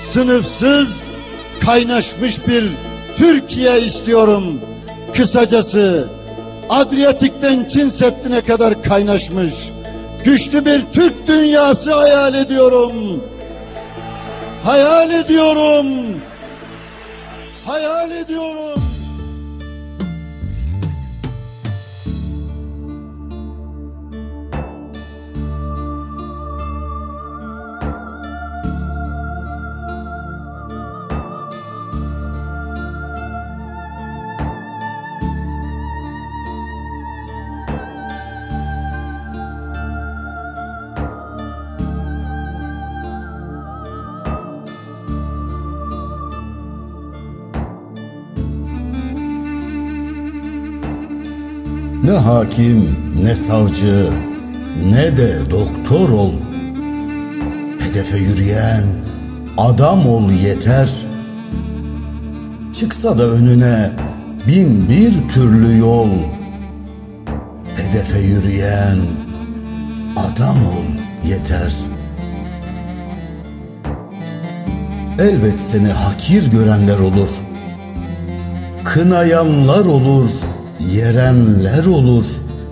sınıfsız, kaynaşmış bir Türkiye istiyorum. Kısacası Adriyatik'ten Çin Seddi'ne kadar kaynaşmış, güçlü bir Türk dünyası hayal ediyorum. Hayal ediyorum. Hayal ediyorum. Ne hakim, ne savcı, ne de doktor ol. Hedefe yürüyen adam ol yeter. Çıksa da önüne bin bir türlü yol. Hedefe yürüyen adam ol yeter. Elbet seni hakir görenler olur. Kınayanlar olur, yerenler olur.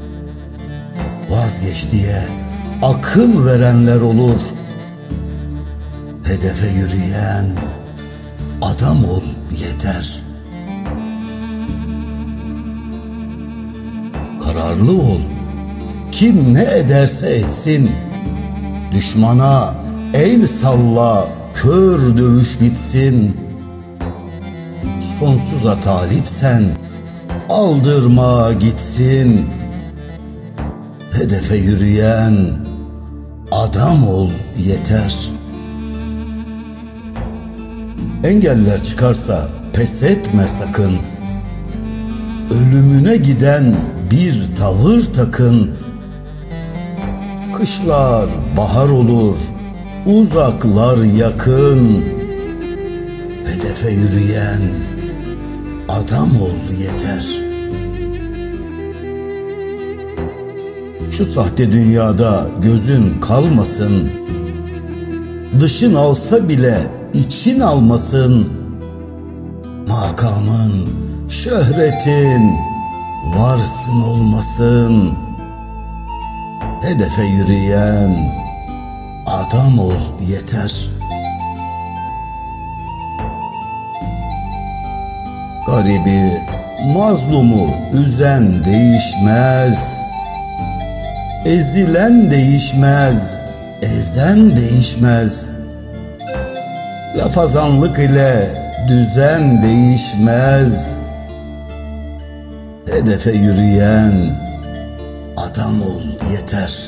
Vazgeç diye akıl verenler olur. Hedefe yürüyen adam ol yeter. Kararlı ol. Kim ne ederse etsin. Düşmana el salla, kör dövüş bitsin. Sonsuza talipsen aldırma gitsin. Hedefe yürüyen adam ol yeter. Engeller çıkarsa pes etme sakın. Ölümüne giden bir tavır takın. Kışlar bahar olur, uzaklar yakın. Hedefe yürüyen adam ol yeter. Şu sahte dünyada gözün kalmasın. Dışın alsa bile için almasın. Makamın, şöhretin varsın olmasın. Hedefe yürüyen adam ol yeter. Garibi, mazlumu üzen değişmez. Ezilen değişmez, ezen değişmez. Lafazanlık ile düzen değişmez. Hedefe yürüyen adam ol yeter.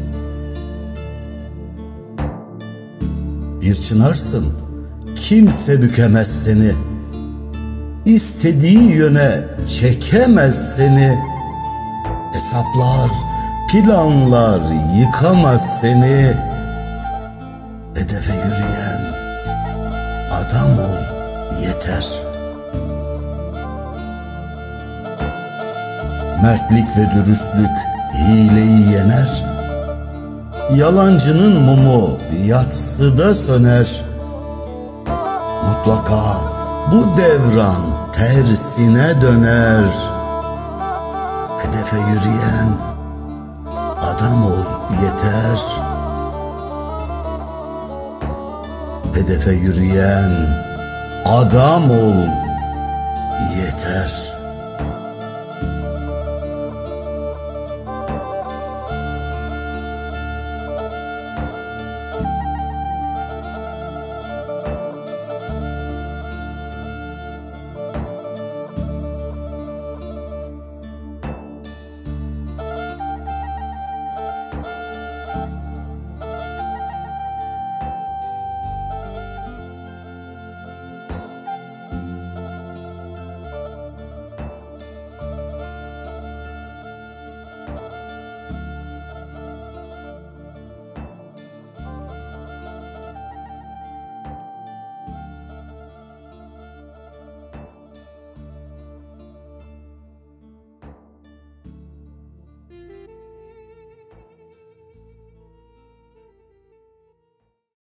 Bir çınarsın, kimse bükemez seni. İstediği yöne çekemez seni. Hesaplar, planlar yıkamaz seni. Hedefe yürüyen adam ol yeter. Mertlik ve dürüstlük hileyi yener. Yalancının mumu yatsıda söner. Mutlaka bu devran tersine döner. Hedefe yürüyen adam ol yeter. Hedefe yürüyen adam ol yeter.